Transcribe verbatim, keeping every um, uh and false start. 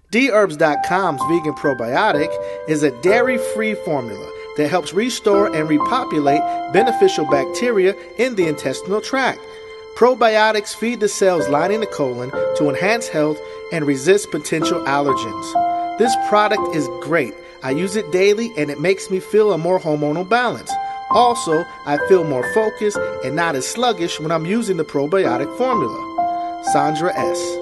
Dherbs dot com's vegan probiotic is a dairy-free formula that helps restore and repopulate beneficial bacteria in the intestinal tract. Probiotics feed the cells lining the colon to enhance health and resist potential allergens. This product is great. I use it daily and it makes me feel a more hormonal balance. Also, I feel more focused and not as sluggish when I'm using the probiotic formula. Sandra S.